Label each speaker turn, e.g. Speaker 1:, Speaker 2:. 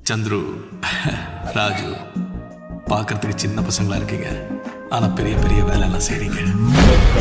Speaker 1: சந்துரு, ராஜு பார்க்கறதுக்கு சின்ன பசங்களா இருக்கீங்க, ஆனா பெரிய பெரிய வேலை எல்லாம் செய்றீங்க.